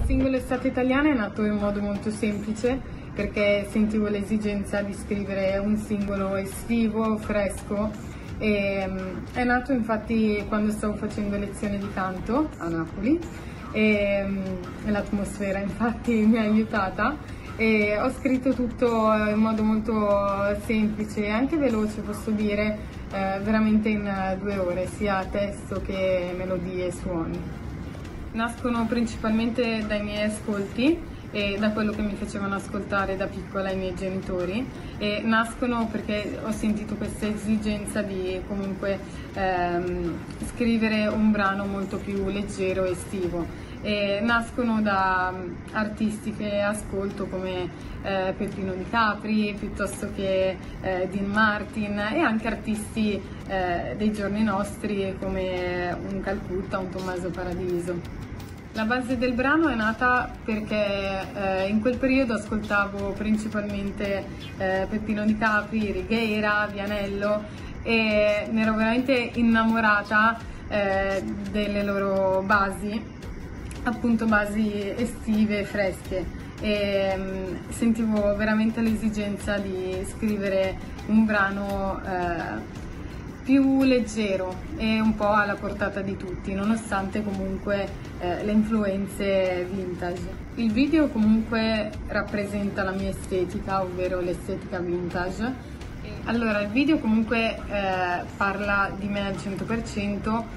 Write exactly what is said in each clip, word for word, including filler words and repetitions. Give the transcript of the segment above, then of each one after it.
singolo Estate Italiana è nato in modo molto semplice perché sentivo l'esigenza di scrivere un singolo estivo, fresco e è nato infatti quando stavo facendo lezione di canto a Napoli e l'atmosfera infatti mi ha aiutata e ho scritto tutto in modo molto semplice e anche veloce, posso dire, eh, veramente in due ore, sia testo che melodie e suoni. Nascono principalmente dai miei ascolti e da quello che mi facevano ascoltare da piccola i miei genitori e nascono perché ho sentito questa esigenza di comunque ehm, scrivere un brano molto più leggero e estivo e nascono da artisti che ascolto come eh, Peppino Di Capri piuttosto che eh, Dean Martin e anche artisti eh, dei giorni nostri come un Calcutta, un Tommaso Paradiso. La base del brano è nata perché eh, in quel periodo ascoltavo principalmente eh, Peppino Di Capri, Righeira, Vianello e ne ero veramente innamorata eh, delle loro basi, appunto basi estive e fresche e mh, sentivo veramente l'esigenza di scrivere un brano eh, più leggero e un po' alla portata di tutti, nonostante comunque eh, le influenze vintage. Il video comunque rappresenta la mia estetica, ovvero l'estetica vintage. Allora, il video comunque eh, parla di me al cento per cento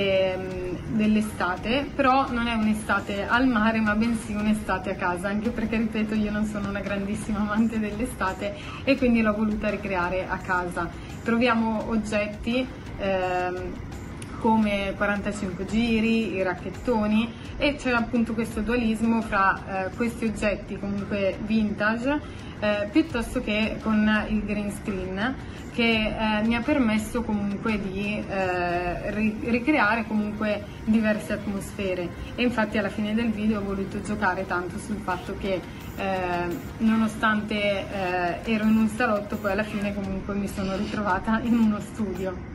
e dell'estate, però non è un'estate al mare ma bensì un'estate a casa, anche perché ripeto io non sono una grandissima amante dell'estate e quindi l'ho voluta ricreare a casa. Troviamo oggetti ehm, come quarantacinque giri, i racchettoni e c'è appunto questo dualismo fra eh, questi oggetti comunque vintage eh, piuttosto che con il green screen che eh, mi ha permesso comunque di eh, ri ricreare comunque diverse atmosfere e infatti alla fine del video ho voluto giocare tanto sul fatto che eh, nonostante eh, ero in un salotto poi alla fine comunque mi sono ritrovata in uno studio.